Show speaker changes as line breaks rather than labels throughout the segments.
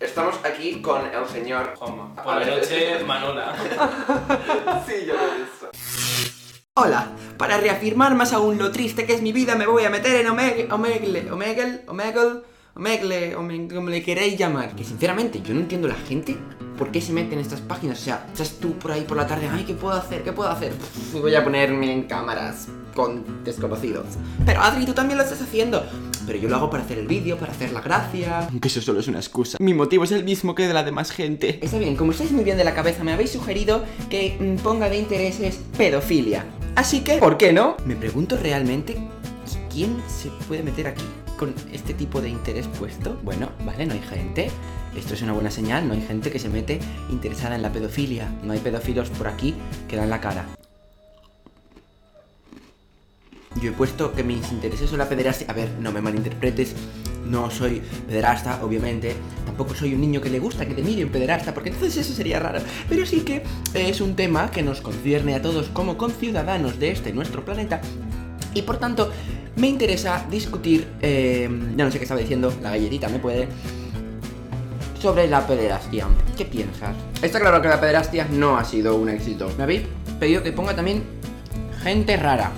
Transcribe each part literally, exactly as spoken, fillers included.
Estamos aquí con el señor
Juanma. Por la noche, Manola.
Sí, yo lo he visto.
Hola, para reafirmar más aún lo triste que es mi vida, me voy a meter en Omegle, Omegle, Omegle, Omegle, Omegle, Omegle, como le queréis llamar. Que sinceramente, yo no entiendo la gente por qué se mete en estas páginas. O sea, estás tú por ahí por la tarde, ay, ¿qué puedo hacer? ¿Qué puedo hacer? Pff, voy a ponerme en cámaras con desconocidos. Pero Adri, tú también lo estás haciendo. Pero yo lo hago para hacer el vídeo, para hacer la gracia. Aunque eso solo es una excusa. Mi motivo es el mismo que de la demás gente. Está bien, como estáis muy bien de la cabeza, me habéis sugerido que mmm, ponga de intereses pedofilia. Así que, ¿por qué no? Me pregunto realmente, ¿quién se puede meter aquí con este tipo de interés puesto? Bueno, vale, no hay gente. Esto es una buena señal, no hay gente que se mete interesada en la pedofilia. No hay pedófilos por aquí que dan la cara. Yo he puesto que mis intereses son la pederastia. A ver, no me malinterpretes. No soy pederasta, obviamente. Tampoco soy un niño que le gusta que te mire un pederasta, porque entonces eso sería raro. Pero sí que es un tema que nos concierne a todos como conciudadanos de este nuestro planeta. Y por tanto, me interesa discutir, eh, ya no sé qué estaba diciendo, la galletita me puede, sobre la pederastia. ¿Qué piensas? Está claro que la pederastia no ha sido un éxito. Me habéis pedido que ponga también gente rara.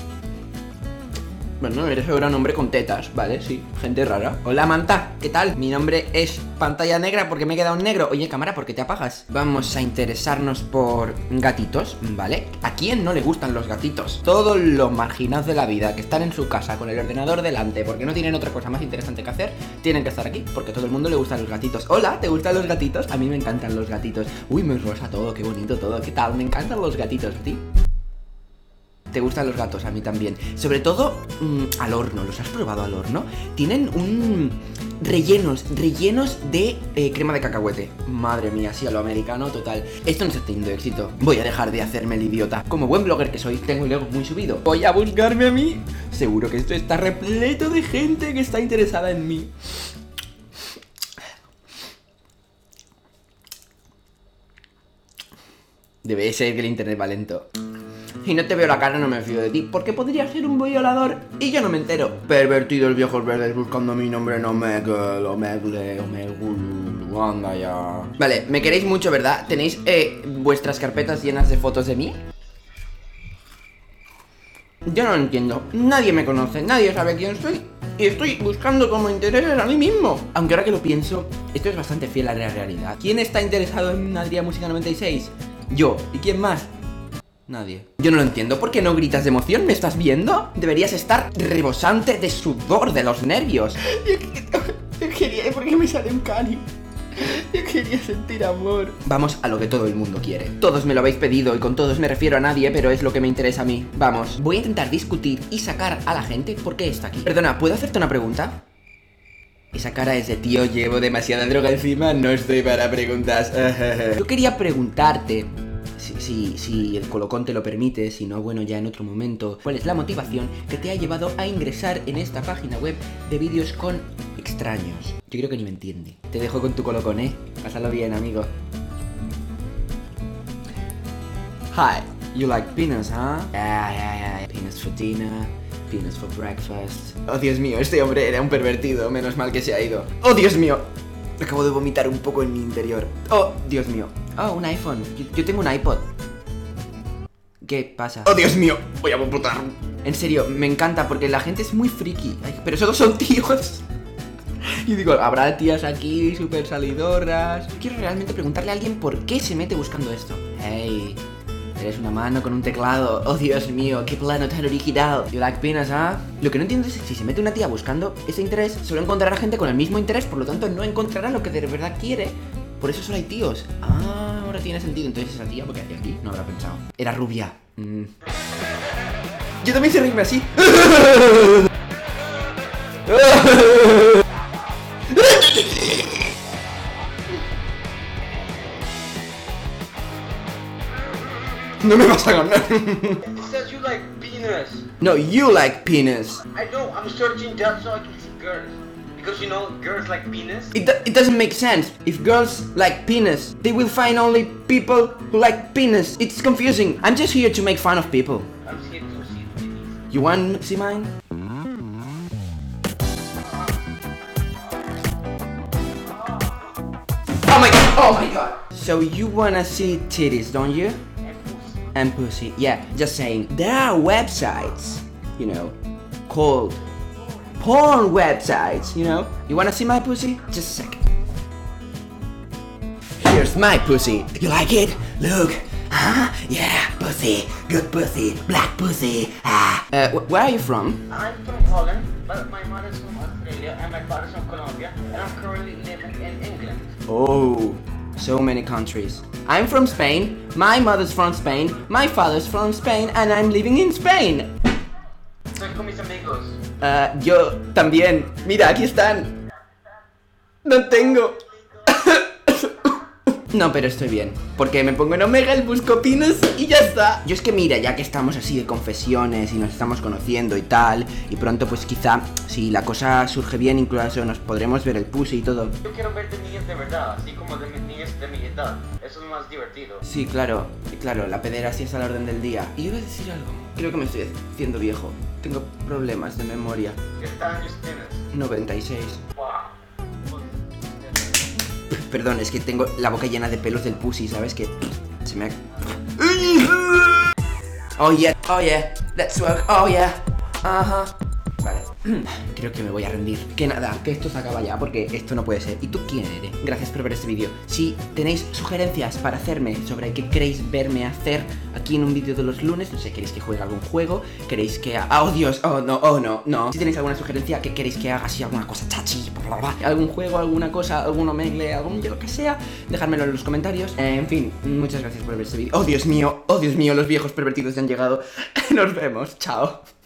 Bueno, eres ahora un hombre con tetas, ¿vale? Sí, gente rara. Hola, Manta, ¿qué tal? Mi nombre es pantalla negra porque me he quedado en negro. Oye, cámara, ¿por qué te apagas? Vamos a interesarnos por gatitos, ¿vale? ¿A quién no le gustan los gatitos? Todos los marginados de la vida que están en su casa con el ordenador delante porque no tienen otra cosa más interesante que hacer, tienen que estar aquí porque a todo el mundo le gustan los gatitos. Hola, ¿te gustan los gatitos? A mí me encantan los gatitos. Uy, me rosa todo, qué bonito todo, ¿qué tal? Me encantan los gatitos, ¿a ti? ¿Te gustan los gatos? A mí también. Sobre todo mmm, al horno. ¿Los has probado al horno? Tienen un... rellenos, rellenos de eh, crema de cacahuete. Madre mía, sí, a lo americano total. Esto no está teniendo éxito. Voy a dejar de hacerme el idiota. Como buen blogger que soy, tengo el ego muy subido. Voy a buscarme a mí. Seguro que esto está repleto de gente que está interesada en mí. Debe ser que el internet va lento. Si no te veo la cara no me fío de ti, porque podría ser un violador y yo no me entero. Pervertidos viejos verdes buscando mi nombre en Omegle, Omegle, Omegle, anda ya. Vale, me queréis mucho, ¿verdad? ¿Tenéis eh, vuestras carpetas llenas de fotos de mí? Yo no lo entiendo, nadie me conoce, nadie sabe quién soy. Y estoy buscando como intereses a mí mismo. Aunque ahora que lo pienso, esto es bastante fiel a la realidad. ¿Quién está interesado en Adrián Música noventa y seis? Yo. ¿Y quién más? Nadie. Yo no lo entiendo. ¿Por qué no gritas de emoción? ¿Me estás viendo? Deberías estar rebosante de sudor de los nervios. Yo, yo quería... ¿Por qué me sale un cani? Yo quería sentir amor. Vamos a lo que todo el mundo quiere. Todos me lo habéis pedido y con todos me refiero a nadie, pero es lo que me interesa a mí. Vamos. Voy a intentar discutir y sacar a la gente por qué está aquí. Perdona, ¿puedo hacerte una pregunta? Esa cara es de tío, llevo demasiada droga encima, no estoy para preguntas. Yo quería preguntarte... Si, si, si el colocón te lo permite, si no, bueno, ya en otro momento. ¿Cuál es la motivación que te ha llevado a ingresar en esta página web de vídeos con extraños? Yo creo que ni me entiende. Te dejo con tu colocón, ¿eh? Pásalo bien, amigo. Hi, you like peanuts, huh? Yeah, yeah, yeah. Peanuts for dinner, peanuts for breakfast. Oh, Dios mío, este hombre era un pervertido. Menos mal que se ha ido. Oh, Dios mío. Acabo de vomitar un poco en mi interior. Oh, Dios mío. Oh, un iPhone. Yo, yo tengo un iPod. ¿Qué pasa? Oh, Dios mío. Voy a vomitar. En serio, me encanta porque la gente es muy friki. Ay, pero solo son tíos. Y digo, habrá tías aquí súper salidoras. Quiero realmente preguntarle a alguien por qué se mete buscando esto. Hey, eres una mano con un teclado. Oh, Dios mío, qué plano tan original. You like peanuts, ¿ah? ¿eh? Lo que no entiendo es si se mete una tía buscando ese interés, solo encontrará gente con el mismo interés, por lo tanto no encontrará lo que de verdad quiere. Por eso solo hay tíos. Ah, ahora tiene sentido. Entonces esa tía, porque hacía aquí, no habrá pensado. Era rubia. Mm. Yo también sé reírme así. No me vas a ganar.
It says you like penis.
No, you like penis.
I know, I'm searching that so I can see girls. Because you know, girls like penis.
It, do it doesn't make sense. If girls like penis, they will find only people who like penis. It's confusing. I'm just here to make fun of people.
I'm here to see penis.
You want to see mine? Oh my god. So you wanna see titties, don't you? And pussy. Yeah, just saying. There are websites, you know, called porn websites, you know? You wanna see my pussy? Just a second. Here's my pussy. You like it? Look. Huh? Yeah, pussy. Good pussy. Black pussy. Ah. Uh, wh- where are you from?
I'm from Holland, but my mother's from Australia and my father's from Colombia, and I'm currently living in England.
Oh, so many countries. I'm from Spain. My mother's from Spain. My father's from Spain, and I'm living in Spain.
Soy con mis amigos.
Uh, yo también. Mira, aquí están. No tengo. No, pero estoy bien, porque me pongo en Omega, el buscopinos y ya está. Yo es que mira, ya que estamos así de confesiones y nos estamos conociendo y tal, y pronto pues quizá, si la cosa surge bien, incluso nos podremos ver el pussy y todo.
Yo quiero verte niñas de verdad, así como de mis niñas de mi edad. Eso es más divertido.
Sí, claro, claro, la pederastia es a la orden del día. Y iba a decir algo, creo que me estoy haciendo viejo. Tengo problemas de memoria.
¿Qué años tienes?
noventa y seis.
Wow.
Perdón, es que tengo la boca llena de pelos del pussy, ¿sabes? Que se me ha... Oh yeah, oh yeah, let's work, oh yeah. Ajá. Vale, creo que me voy a rendir. Que nada, que esto se acaba ya, porque esto no puede ser. ¿Y tú quién eres? Gracias por ver este vídeo. Si tenéis sugerencias para hacerme sobre qué queréis verme hacer aquí en un vídeo de los lunes, no sé, queréis que juegue algún juego, queréis que... ha- ¡Oh, Dios! ¡Oh, no! ¡Oh, no! ¡No! Si tenéis alguna sugerencia, que queréis que haga así alguna cosa chachi, bla, bla, bla, algún juego, alguna cosa, algún omegle, algún yo lo que sea, dejármelo en los comentarios. Eh, en fin, muchas gracias por ver este vídeo. ¡Oh, Dios mío! ¡Oh, Dios mío! Los viejos pervertidos ya han llegado. Nos vemos. Chao.